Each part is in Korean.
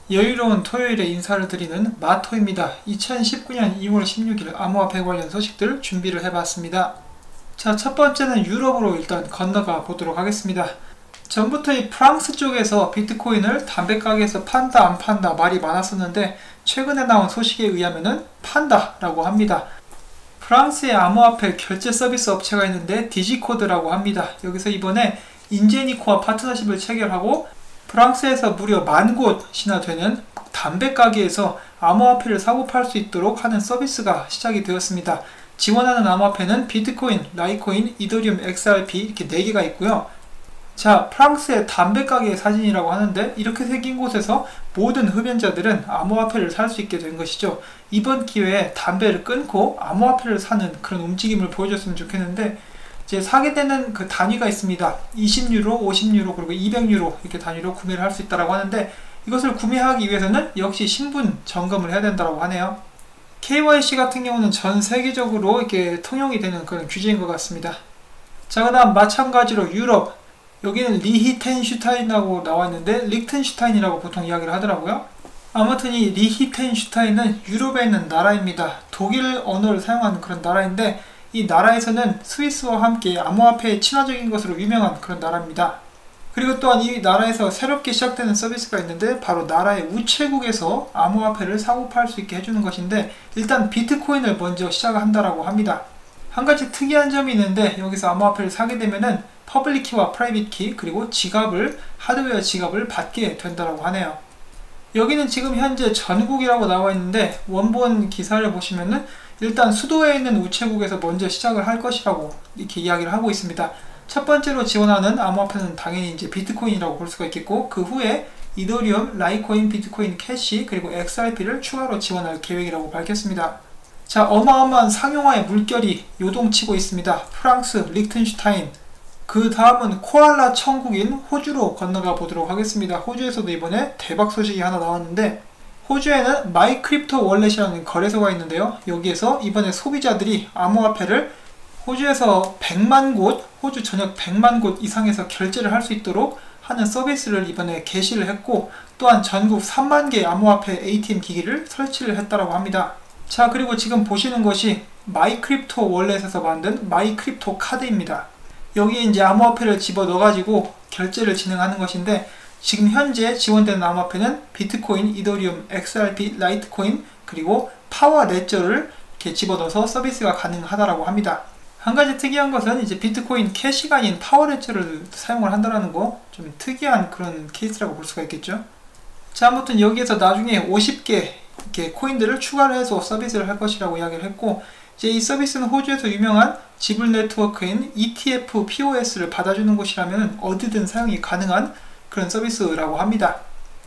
여유로운 토요일에 인사를 드리는 마토입니다. 2019년 2월 16일 암호화폐 관련 소식들 준비를 해봤습니다. 자, 첫 번째는 유럽으로 일단 건너가 보도록 하겠습니다. 전부터 이 프랑스 쪽에서 비트코인을 담배가게에서 판다 안 판다 말이 많았었는데 최근에 나온 소식에 의하면은 판다라고 합니다. 프랑스의 암호화폐 결제 서비스 업체가 있는데 디지코드라고 합니다. 여기서 이번에 인제니코와 파트너십을 체결하고 프랑스에서 무려 10,000곳이나 되는 담배가게에서 암호화폐를 사고 팔 수 있도록 하는 서비스가 시작이 되었습니다. 지원하는 암호화폐는 비트코인, 라이코인, 이더리움, XRP 이렇게 4개가 있고요. 자, 프랑스의 담배가게의 사진이라고 하는데 이렇게 생긴 곳에서 모든 흡연자들은 암호화폐를 살 수 있게 된 것이죠. 이번 기회에 담배를 끊고 암호화폐를 사는 그런 움직임을 보여줬으면 좋겠는데 이제 사게 되는 그 단위가 있습니다. 20유로, 50유로, 그리고 200유로 이렇게 단위로 구매를 할 수 있다고 하는데 이것을 구매하기 위해서는 역시 신분 점검을 해야 된다고 하네요. KYC 같은 경우는 전 세계적으로 이렇게 통용이 되는 그런 규제인 것 같습니다. 자, 그 다음 마찬가지로 유럽, 여기는 리히텐슈타인이라고 나와 있는데 리히텐슈타인이라고 보통 이야기를 하더라고요. 아무튼 이 리히텐슈타인은 유럽에 있는 나라입니다. 독일 언어를 사용하는 그런 나라인데 이 나라에서는 스위스와 함께 암호화폐의 친화적인 것으로 유명한 그런 나라입니다. 그리고 또한 이 나라에서 새롭게 시작되는 서비스가 있는데 바로 나라의 우체국에서 암호화폐를 사고 팔 수 있게 해주는 것인데 일단 비트코인을 먼저 시작한다라고 합니다. 한 가지 특이한 점이 있는데 여기서 암호화폐를 사게 되면은 퍼블릭 키와 프라이빗 키 그리고 지갑을 하드웨어 지갑을 받게 된다고 하네요. 여기는 지금 현재 전국이라고 나와 있는데 원본 기사를 보시면은 일단 수도에 있는 우체국에서 먼저 시작을 할 것이라고 이렇게 이야기를 하고 있습니다. 첫 번째로 지원하는 암호화폐는 당연히 이제 비트코인이라고 볼 수가 있겠고 그 후에 이더리움, 라이코인, 비트코인 캐시 그리고 XRP를 추가로 지원할 계획이라고 밝혔습니다. 자, 어마어마한 상용화의 물결이 요동치고 있습니다. 프랑스, 리히텐슈타인, 그 다음은 코알라 천국인 호주로 건너가 보도록 하겠습니다. 호주에서도 이번에 대박 소식이 하나 나왔는데 호주에는 마이크립토 월렛이라는 거래소가 있는데요. 여기에서 이번에 소비자들이 암호화폐를 호주에서 100만 곳, 호주 전역 100만 곳 이상에서 결제를 할 수 있도록 하는 서비스를 이번에 개시를 했고 또한 전국 3만 개 암호화폐 ATM 기기를 설치를 했다고 합니다. 자, 그리고 지금 보시는 것이 마이크립토 월렛에서 만든 마이크립토 카드입니다. 여기에 이제 암호화폐를 집어넣어 가지고 결제를 진행하는 것인데 지금 현재 지원되는 암호화폐는 비트코인, 이더리움, XRP, 라이트코인 그리고 파워 레저를 이렇게 집어넣어서 서비스가 가능하다고 합니다. 한 가지 특이한 것은 이제 비트코인 캐시가 아닌 파워 레저를 사용을 한다는 거 좀 특이한 그런 케이스라고 볼 수가 있겠죠. 자, 아무튼 여기에서 나중에 50개 이렇게 코인들을 추가를 해서 서비스를 할 것이라고 이야기를 했고 이제 이 서비스는 호주에서 유명한 지불 네트워크인 ETF POS를 받아주는 곳이라면 어디든 사용이 가능한 그런 서비스라고 합니다.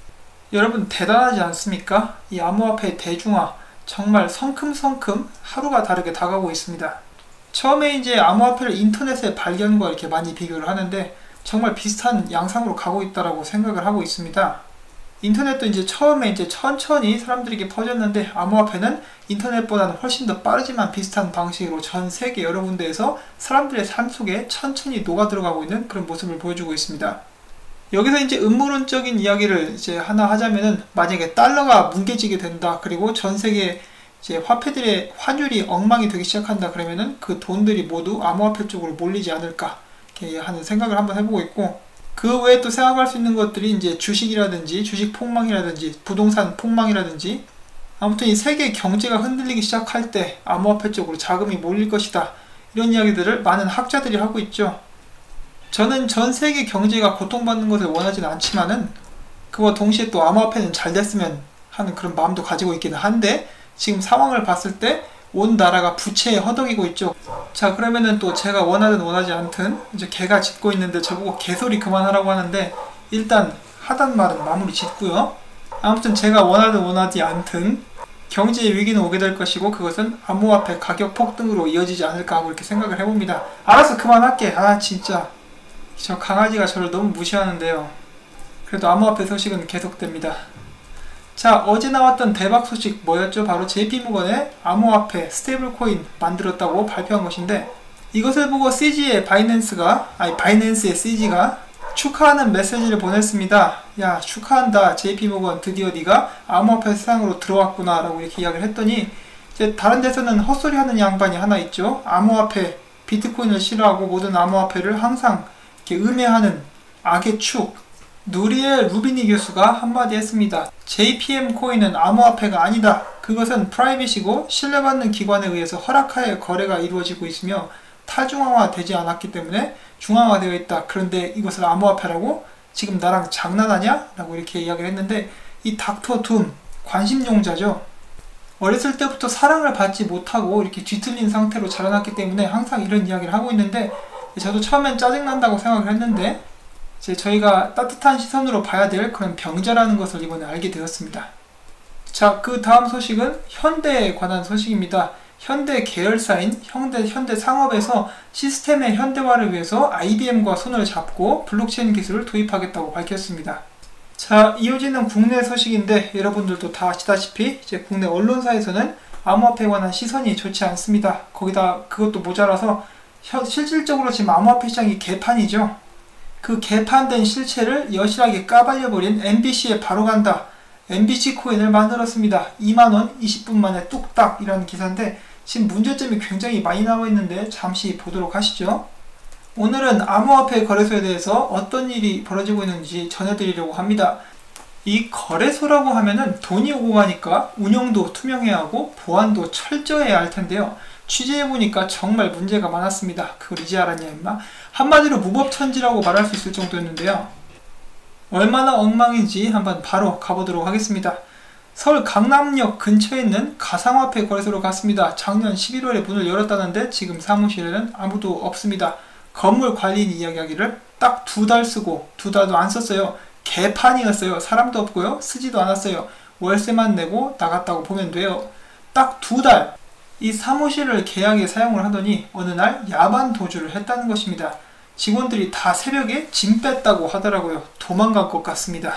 여러분 대단하지 않습니까? 이 암호화폐 대중화 정말 성큼성큼 하루가 다르게 다가오고 있습니다. 처음에 이제 암호화폐를 인터넷의 발견과 이렇게 많이 비교를 하는데 정말 비슷한 양상으로 가고 있다라고 생각을 하고 있습니다. 인터넷도 이제 처음에 이제 천천히 사람들에게 퍼졌는데 암호화폐는 인터넷보다는 훨씬 더 빠르지만 비슷한 방식으로 전 세계 여러 군데에서 사람들의 삶 속에 천천히 녹아 들어가고 있는 그런 모습을 보여주고 있습니다. 여기서 이제 음모론적인 이야기를 이제 하나 하자면은 만약에 달러가 뭉개지게 된다 그리고 전 세계 이제 화폐들의 환율이 엉망이 되기 시작한다 그러면은 그 돈들이 모두 암호화폐 쪽으로 몰리지 않을까 이렇게 하는 생각을 한번 해보고 있고 그 외에 또 생각할 수 있는 것들이 이제 주식이라든지 주식 폭망이라든지 부동산 폭망이라든지 아무튼 이 세계 경제가 흔들리기 시작할 때 암호화폐 쪽으로 자금이 몰릴 것이다 이런 이야기들을 많은 학자들이 하고 있죠. 저는 전 세계 경제가 고통받는 것을 원하지는 않지만은 그와 동시에 또 암호화폐는 잘 됐으면 하는 그런 마음도 가지고 있기는 한데 지금 상황을 봤을 때 온 나라가 부채에 허덕이고 있죠. 자, 그러면은 또 제가 원하든 원하지 않든 이제 개가 짖고 있는데 저보고 개소리 그만하라고 하는데 일단 하단 말은 마무리 짓고요. 아무튼 제가 원하든 원하지 않든 경제의 위기는 오게 될 것이고 그것은 암호화폐 가격 폭등으로 이어지지 않을까 하고 이렇게 생각을 해봅니다. 알았어, 그만할게. 아, 진짜 저 강아지가 저를 너무 무시하는데요. 그래도 암호화폐 소식은 계속됩니다. 자, 어제 나왔던 대박 소식 뭐였죠? 바로 JP모건의 암호화폐 스테이블 코인 만들었다고 발표한 것인데 이것을 보고 바이낸스의 CG가 축하하는 메시지를 보냈습니다. 야, 축하한다. JP모건 드디어 네가 암호화폐 세상으로 들어왔구나 라고 이렇게 이야기를 했더니, 이제 다른 데서는 헛소리 하는 양반이 하나 있죠. 암호화폐, 비트코인을 싫어하고 모든 암호화폐를 항상 이렇게 음해하는 악의 축, 누리엘 루비니 교수가 한마디 했습니다. JPM 코인은 암호화폐가 아니다. 그것은 프라이빗이고 신뢰받는 기관에 의해서 허락하에 거래가 이루어지고 있으며 탈중앙화 되지 않았기 때문에 중앙화되어 있다. 그런데 이것을 암호화폐라고? 지금 나랑 장난하냐? 라고 이렇게 이야기를 했는데, 이 닥터 둠, 관심용자죠. 어렸을 때부터 사랑을 받지 못하고 이렇게 뒤틀린 상태로 자라났기 때문에 항상 이런 이야기를 하고 있는데, 저도 처음엔 짜증난다고 생각을 했는데 이제 저희가 따뜻한 시선으로 봐야 될 그런 병자라는 것을 이번에 알게 되었습니다. 자, 그 다음 소식은 현대에 관한 소식입니다. 현대 계열사인 현대 상업에서 시스템의 현대화를 위해서 IBM과 손을 잡고 블록체인 기술을 도입하겠다고 밝혔습니다. 자, 이어지는 국내 소식인데 여러분들도 다 아시다시피 이제 국내 언론사에서는 암호화폐에 관한 시선이 좋지 않습니다. 거기다 그것도 모자라서 실질적으로 지금 암호화폐 시장이 개판이죠. 그 개판된 실체를 여실하게 까발려버린 MBC에 바로 간다. MBC 코인을 만들었습니다. 2만원 20분 만에 뚝딱 이라는 기사인데 지금 문제점이 굉장히 많이 나와 있는데 잠시 보도록 하시죠. 오늘은 암호화폐 거래소에 대해서 어떤 일이 벌어지고 있는지 전해드리려고 합니다. 이 거래소라고 하면은 돈이 오고 가니까 운영도 투명해야 하고 보안도 철저해야 할 텐데요. 취재해보니까 정말 문제가 많았습니다. 그걸 이제 알았냐 임마? 한마디로 무법천지라고 말할 수 있을 정도였는데요. 얼마나 엉망인지 한번 바로 가보도록 하겠습니다. 서울 강남역 근처에 있는 가상화폐 거래소로 갔습니다. 작년 11월에 문을 열었다는데 지금 사무실에는 아무도 없습니다. 건물 관리인이 이야기하기를 딱 2달 쓰고 2달도 안 썼어요. 개판이었어요. 사람도 없고요. 쓰지도 않았어요. 월세만 내고 나갔다고 보면 돼요. 딱 2달 이 사무실을 계약에 사용을 하더니 어느 날 야반 도주를 했다는 것입니다. 직원들이 다 새벽에 짐 뺐다고 하더라고요. 도망간 것 같습니다.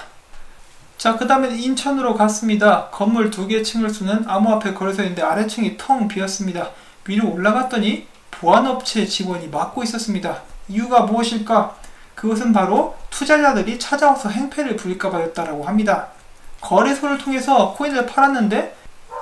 자, 그 다음에 인천으로 갔습니다. 건물 2개 층을 쓰는 암호화폐 거래소인데 아래층이 텅 비었습니다. 위로 올라갔더니 보안업체 직원이 맡고 있었습니다. 이유가 무엇일까? 그것은 바로 투자자들이 찾아와서 행패를 부릴까봐였다라고 합니다. 거래소를 통해서 코인을 팔았는데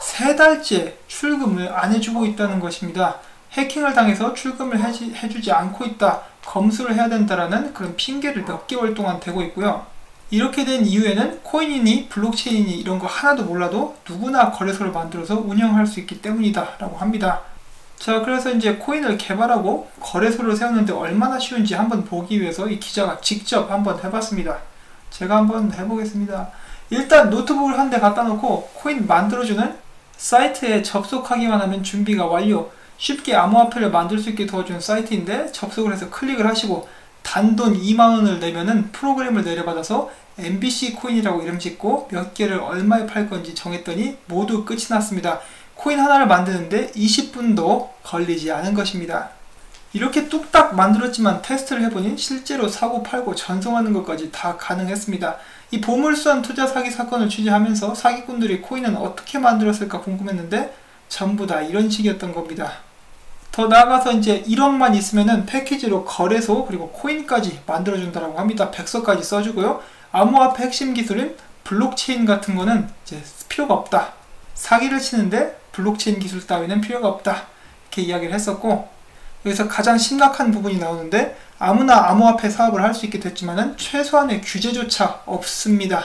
3달째 출금을 안 해주고 있다는 것입니다. 해킹을 당해서 출금을 해주지 않고 있다, 검수를 해야 된다라는 그런 핑계를 몇 개월 동안 대고 있고요. 이렇게 된 이유에는 코인이니 블록체인이니 이런 거 하나도 몰라도 누구나 거래소를 만들어서 운영할 수 있기 때문이다 라고 합니다. 자, 그래서 이제 코인을 개발하고 거래소를 세우는데 얼마나 쉬운지 한번 보기 위해서 이 기자가 직접 한번 해봤습니다. 제가 한번 해보겠습니다. 일단 노트북을 한 대 갖다 놓고 코인 만들어주는 사이트에 접속하기만 하면 준비가 완료. 쉽게 암호화폐를 만들 수 있게 도와주는 사이트인데 접속을 해서 클릭을 하시고 단돈 2만원을 내면은 프로그램을 내려받아서 MBC 코인이라고 이름 짓고 몇 개를 얼마에 팔 건지 정했더니 모두 끝이 났습니다. 코인 하나를 만드는데 20분도 걸리지 않은 것입니다. 이렇게 뚝딱 만들었지만 테스트를 해보니 실제로 사고 팔고 전송하는 것까지 다 가능했습니다. 이 보물선 투자 사기 사건을 취재하면서 사기꾼들이 코인은 어떻게 만들었을까 궁금했는데 전부 다 이런 식이었던 겁니다. 더 나아가서 이제 1억만 있으면은 패키지로 거래소 그리고 코인까지 만들어준다고 합니다. 백서까지 써주고요. 암호화폐 핵심 기술인 블록체인 같은 거는 이제 필요가 없다. 사기를 치는데 블록체인 기술 따위는 필요가 없다. 이렇게 이야기를 했었고, 여기서 가장 심각한 부분이 나오는데 아무나 암호화폐 사업을 할 수 있게 됐지만은 최소한의 규제조차 없습니다.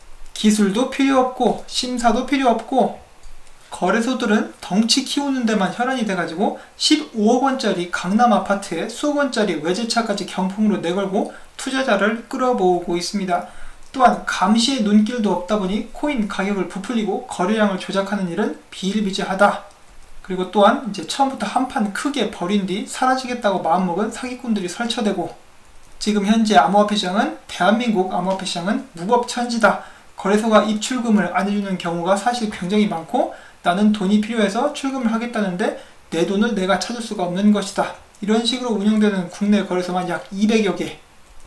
기술도 필요 없고 심사도 필요 없고 거래소들은 덩치 키우는 데만 혈안이 돼가지고 15억 원짜리 강남 아파트에 수억 원짜리 외제차까지 경품으로 내걸고 투자자를 끌어모으고 있습니다. 또한 감시의 눈길도 없다 보니 코인 가격을 부풀리고 거래량을 조작하는 일은 비일비재하다. 그리고 또한 이제 처음부터 한판 크게 버린 뒤 사라지겠다고 마음먹은 사기꾼들이 설쳐대고, 지금 현재 암호화폐 시장은 대한민국 암호화폐 시장은 무법천지다. 거래소가 입출금을 안 해주는 경우가 사실 굉장히 많고 나는 돈이 필요해서 출금을 하겠다는데 내 돈을 내가 찾을 수가 없는 것이다. 이런 식으로 운영되는 국내 거래소만 약 200여 개.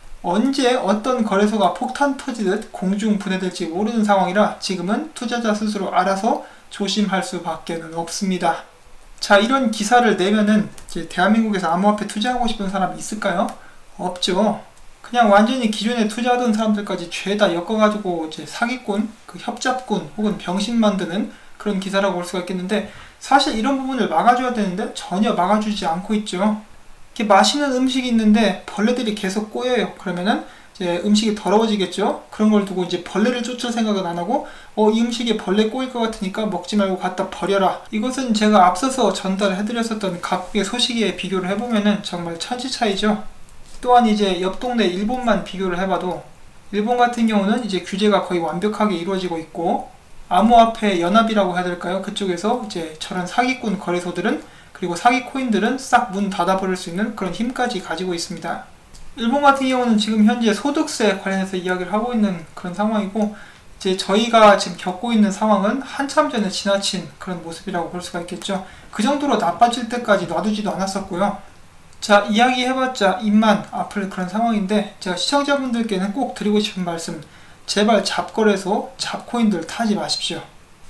언제 어떤 거래소가 폭탄 터지듯 공중 분해될지 모르는 상황이라 지금은 투자자 스스로 알아서 조심할 수밖에 없습니다. 자, 이런 기사를 내면은 이제 대한민국에서 암호화폐 투자하고 싶은 사람이 있을까요? 없죠. 그냥 완전히 기존에 투자하던 사람들까지 죄다 엮어가지고 이제 사기꾼, 그 협잡꾼 혹은 병신 만드는 그런 기사라고 볼 수가 있겠는데, 사실 이런 부분을 막아줘야 되는데 전혀 막아주지 않고 있죠. 이렇게 맛있는 음식이 있는데 벌레들이 계속 꼬여요. 그러면은 이제 음식이 더러워지겠죠. 그런 걸 두고 이제 벌레를 쫓을 생각은 안 하고, 이 음식에 벌레 꼬일 것 같으니까 먹지 말고 갖다 버려라. 이것은 제가 앞서서 전달해드렸었던 각국의 소식에 비교를 해보면은 정말 천지 차이죠. 또한 이제 옆 동네 일본만 비교를 해봐도, 일본 같은 경우는 이제 규제가 거의 완벽하게 이루어지고 있고, 암호화폐 연합이라고 해야 될까요? 그쪽에서 이제 저런 사기꾼 거래소들은, 그리고 사기 코인들은 싹 문 닫아버릴 수 있는 그런 힘까지 가지고 있습니다. 일본 같은 경우는 지금 현재 소득세 관련해서 이야기를 하고 있는 그런 상황이고, 이제 저희가 지금 겪고 있는 상황은 한참 전에 지나친 그런 모습이라고 볼 수가 있겠죠. 그 정도로 나빠질 때까지 놔두지도 않았었고요. 자, 이야기해봤자 입만 아플 그런 상황인데, 제가 시청자분들께는 꼭 드리고 싶은 말씀, 제발 잡거래소, 잡코인들 타지 마십시오.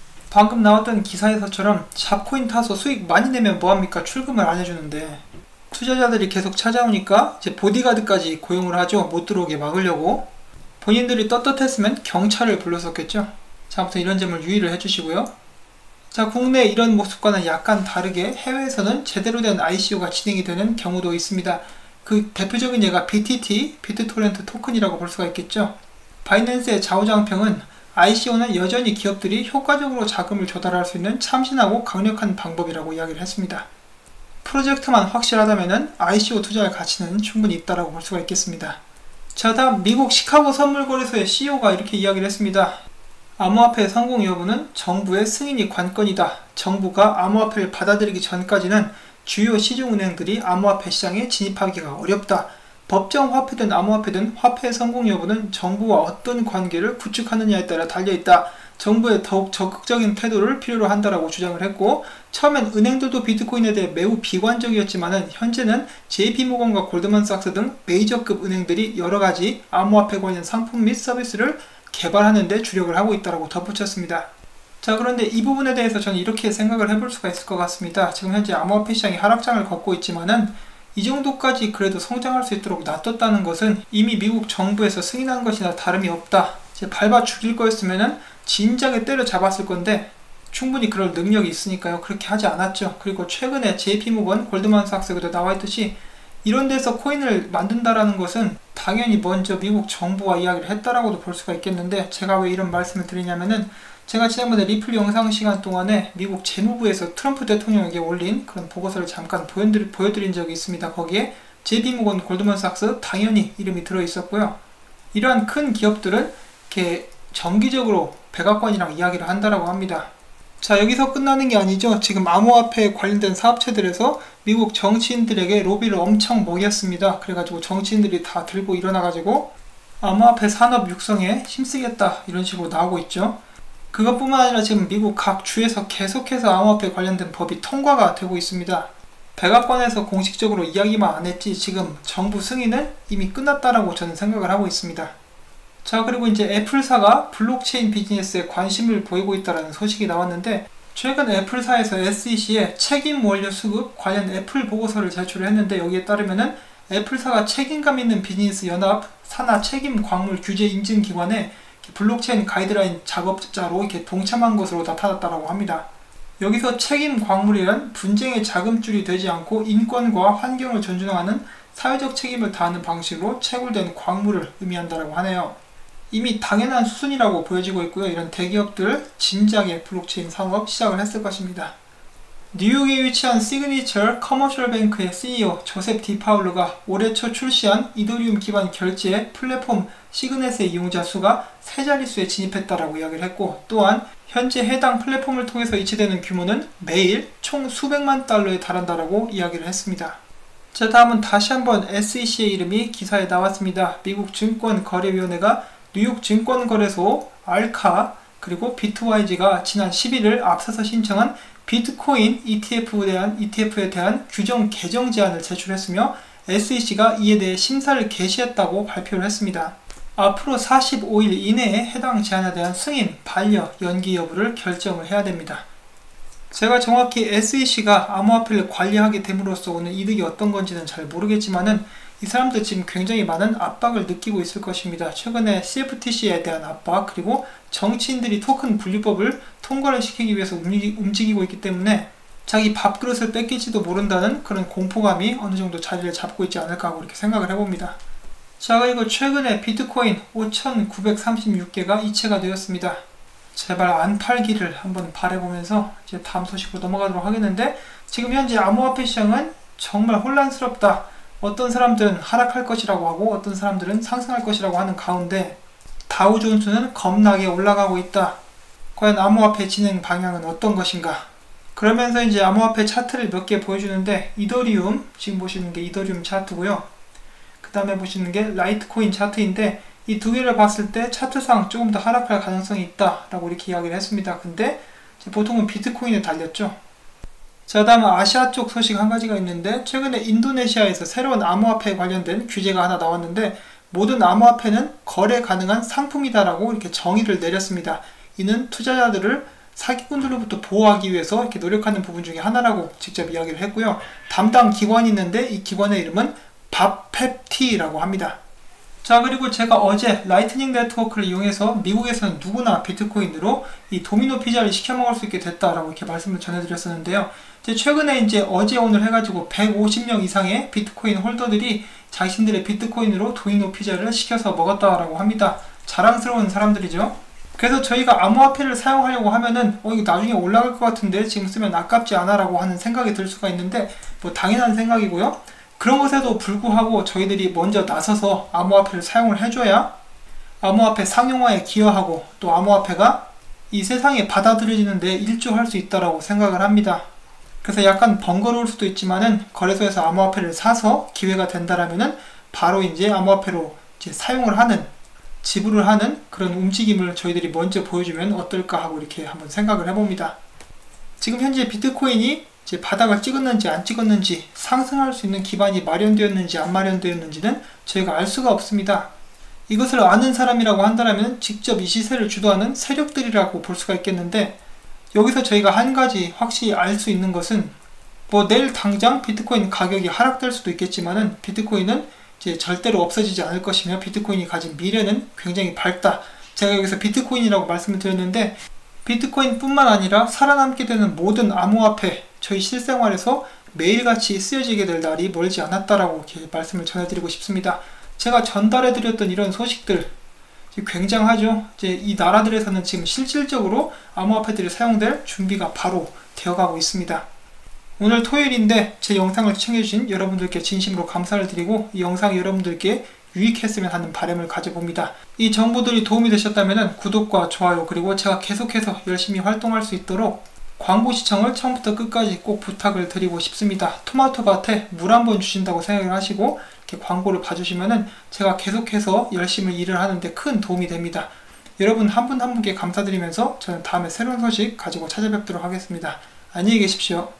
방금 나왔던 기사에서처럼 잡코인 타서 수익 많이 내면 뭐합니까? 출금을 안 해주는데, 투자자들이 계속 찾아오니까 이제 보디가드까지 고용을 하죠. 못 들어오게 막으려고. 본인들이 떳떳했으면 경찰을 불렀었겠죠. 자, 아무튼 이런 점을 유의를 해주시고요. 자, 국내 이런 모습과는 약간 다르게 해외에서는 제대로 된 ICO가 진행이 되는 경우도 있습니다. 그 대표적인 예가 BTT, 비트토렌트 토큰이라고 볼 수가 있겠죠. 바이낸스의 좌우장평은 ICO는 여전히 기업들이 효과적으로 자금을 조달할 수 있는 참신하고 강력한 방법이라고 이야기를 했습니다. 프로젝트만 확실하다면 ICO 투자할 가치는 충분히 있다고 볼 수가 있겠습니다. 자, 다음 미국 시카고 선물거래소의 CEO가 이렇게 이야기를 했습니다. 암호화폐 성공 여부는 정부의 승인이 관건이다. 정부가 암호화폐를 받아들이기 전까지는 주요 시중은행들이 암호화폐 시장에 진입하기가 어렵다. 법정 화폐든 암호화폐든 화폐의 성공 여부는 정부와 어떤 관계를 구축하느냐에 따라 달려있다. 정부의 더욱 적극적인 태도를 필요로 한다라고 주장을 했고, 처음엔 은행들도 비트코인에 대해 매우 비관적이었지만은 현재는 JP모건과 골드만삭스 등 메이저급 은행들이 여러가지 암호화폐 관련 상품 및 서비스를 개발하는 데 주력을 하고 있다고 덧붙였습니다. 자, 그런데 이 부분에 대해서 저는 이렇게 생각을 해볼 수가 있을 것 같습니다. 지금 현재 암호화폐 시장이 하락장을 걷고 있지만은 이 정도까지 그래도 성장할 수 있도록 놔뒀다는 것은 이미 미국 정부에서 승인한 것이나 다름이 없다. 이제 밟아 죽일 거였으면은 진작에 때려잡았을 건데 충분히 그럴 능력이 있으니까요. 그렇게 하지 않았죠. 그리고 최근에 JP모건, 골드만삭스에도 나와있듯이 이런 데서 코인을 만든다라는 것은 당연히 먼저 미국 정부와 이야기를 했다라고도 볼 수가 있겠는데, 제가 왜 이런 말씀을 드리냐면은 제가 지난번에 리플 영상 시간 동안에 미국 재무부에서 트럼프 대통령에게 올린 그런 보고서를 잠깐 보여드린 적이 있습니다. 거기에 JP모건, 골드만삭스 당연히 이름이 들어있었고요. 이러한 큰 기업들은 이렇게 정기적으로 백악관이랑 이야기를 한다라고 합니다. 자, 여기서 끝나는 게 아니죠. 지금 암호화폐에 관련된 사업체들에서 미국 정치인들에게 로비를 엄청 먹였습니다. 그래가지고 정치인들이 다 들고 일어나가지고 암호화폐 산업 육성에 힘쓰겠다 이런 식으로 나오고 있죠. 그것뿐만 아니라 지금 미국 각 주에서 계속해서 암호화폐 관련된 법이 통과가 되고 있습니다. 백악관에서 공식적으로 이야기만 안 했지 지금 정부 승인은 이미 끝났다라고 저는 생각을 하고 있습니다. 자, 그리고 이제 애플사가 블록체인 비즈니스에 관심을 보이고 있다는 소식이 나왔는데, 최근 애플사에서 SEC에 책임 원료 수급 관련 애플 보고서를 제출했는데, 여기에 따르면은 애플사가 책임감 있는 비즈니스 연합 산하 책임 광물 규제 인증 기관에 블록체인 가이드라인 작업자로 이렇게 동참한 것으로 나타났다고 합니다. 여기서 책임 광물이란 분쟁의 자금줄이 되지 않고 인권과 환경을 존중하는 사회적 책임을 다하는 방식으로 채굴된 광물을 의미한다고 하네요. 이미 당연한 수순이라고 보여지고 있고요. 이런 대기업들 진작에 블록체인 산업 시작을 했을 것입니다. 뉴욕에 위치한 시그니처 커머셜 뱅크의 CEO 조셉 디파울루가 올해 초 출시한 이더리움 기반 결제 플랫폼 시그넷의 이용자 수가 세 자릿수에 진입했다라고 이야기를 했고, 또한 현재 해당 플랫폼을 통해서 이체되는 규모는 매일 총 수백만 달러에 달한다라고 이야기를 했습니다. 자, 다음은 다시 한번 SEC의 이름이 기사에 나왔습니다. 미국 증권거래위원회가 뉴욕 증권거래소 알카 그리고 비트와이즈가 지난 11일 앞서서 신청한 비트코인 ETF에 대한 규정 개정 제안을 제출했으며 SEC가 이에 대해 심사를 개시했다고 발표를 했습니다. 앞으로 45일 이내에 해당 제안에 대한 승인, 반려, 연기 여부를 결정을 해야 됩니다. 제가 정확히 SEC가 암호화폐를 관리하게 됨으로써 오는 이득이 어떤 건지는 잘 모르겠지만은 이 사람들 지금 굉장히 많은 압박을 느끼고 있을 것입니다. 최근에 CFTC에 대한 압박, 그리고 정치인들이 토큰 분류법을 통과를 시키기 위해서 움직이고 있기 때문에 자기 밥그릇을 뺏길지도 모른다는 그런 공포감이 어느 정도 자리를 잡고 있지 않을까 하고 이렇게 생각을 해봅니다. 자, 그리고 최근에 비트코인 5,936개가 이체가 되었습니다. 제발 안 팔기를 한번 바라보면서 이제 다음 소식으로 넘어가도록 하겠는데, 지금 현재 암호화폐 시장은 정말 혼란스럽다. 어떤 사람들은 하락할 것이라고 하고 어떤 사람들은 상승할 것이라고 하는 가운데 다우존스는 겁나게 올라가고 있다. 과연 암호화폐 진행 방향은 어떤 것인가? 그러면서 이제 암호화폐 차트를 몇 개 보여주는데, 이더리움, 지금 보시는 게 이더리움 차트고요. 그 다음에 보시는 게 라이트코인 차트인데, 이 두 개를 봤을 때 차트상 조금 더 하락할 가능성이 있다 라고 이렇게 이야기를 했습니다. 근데 보통은 비트코인에 달렸죠. 자, 다음 아시아 쪽 소식 한 가지가 있는데, 최근에 인도네시아에서 새로운 암호화폐에 관련된 규제가 하나 나왔는데, 모든 암호화폐는 거래 가능한 상품이다 라고 이렇게 정의를 내렸습니다. 이는 투자자들을 사기꾼들로부터 보호하기 위해서 이렇게 노력하는 부분 중에 하나라고 직접 이야기를 했고요. 담당 기관이 있는데 이 기관의 이름은 밥펩티라고 합니다. 자, 그리고 제가 어제 라이트닝 네트워크를 이용해서 미국에서는 누구나 비트코인으로 이 도미노 피자를 시켜 먹을 수 있게 됐다라고 이렇게 말씀을 전해드렸었는데요. 최근에 이제 어제 오늘 해가지고 150명 이상의 비트코인 홀더들이 자신들의 비트코인으로 도미노 피자를 시켜서 먹었다라고 합니다. 자랑스러운 사람들이죠. 그래서 저희가 암호화폐를 사용하려고 하면은 이거 나중에 올라갈 것 같은데 지금 쓰면 아깝지 않아 라고 하는 생각이 들 수가 있는데, 뭐 당연한 생각이고요. 그런 것에도 불구하고 저희들이 먼저 나서서 암호화폐를 사용을 해줘야 암호화폐 상용화에 기여하고 또 암호화폐가 이 세상에 받아들여지는 데 일조할 수 있다고 생각을 합니다. 그래서 약간 번거로울 수도 있지만은 거래소에서 암호화폐를 사서 기회가 된다라면은 바로 이제 암호화폐로 이제 사용을 하는, 지불을 하는 그런 움직임을 저희들이 먼저 보여주면 어떨까 하고 이렇게 한번 생각을 해봅니다. 지금 현재 비트코인이 이제 바닥을 찍었는지 안 찍었는지, 상승할 수 있는 기반이 마련되었는지 안 마련되었는지는 저희가 알 수가 없습니다. 이것을 아는 사람이라고 한다면 직접 이 시세를 주도하는 세력들이라고 볼 수가 있겠는데, 여기서 저희가 한 가지 확실히 알 수 있는 것은, 뭐 내일 당장 비트코인 가격이 하락될 수도 있겠지만은 비트코인은 이제 절대로 없어지지 않을 것이며 비트코인이 가진 미래는 굉장히 밝다. 제가 여기서 비트코인이라고 말씀을 드렸는데, 비트코인 뿐만 아니라 살아남게 되는 모든 암호화폐, 저희 실생활에서 매일같이 쓰여지게 될 날이 멀지 않았다라고 이렇게 말씀을 전해드리고 싶습니다. 제가 전달해드렸던 이런 소식들 굉장하죠. 이제 이 나라들에서는 지금 실질적으로 암호화폐들이 사용될 준비가 바로 되어가고 있습니다. 오늘 토요일인데 제 영상을 시청해주신 여러분들께 진심으로 감사를 드리고, 이 영상이 여러분들께 유익했으면 하는 바람을 가져봅니다. 이 정보들이 도움이 되셨다면 구독과 좋아요, 그리고 제가 계속해서 열심히 활동할 수 있도록 광고 시청을 처음부터 끝까지 꼭 부탁을 드리고 싶습니다. 토마토 밭에 물 한번 주신다고 생각을 하시고 이렇게 광고를 봐주시면은 제가 계속해서 열심히 일을 하는데 큰 도움이 됩니다. 여러분 한 분 한 분께 감사드리면서 저는 다음에 새로운 소식 가지고 찾아뵙도록 하겠습니다. 안녕히 계십시오.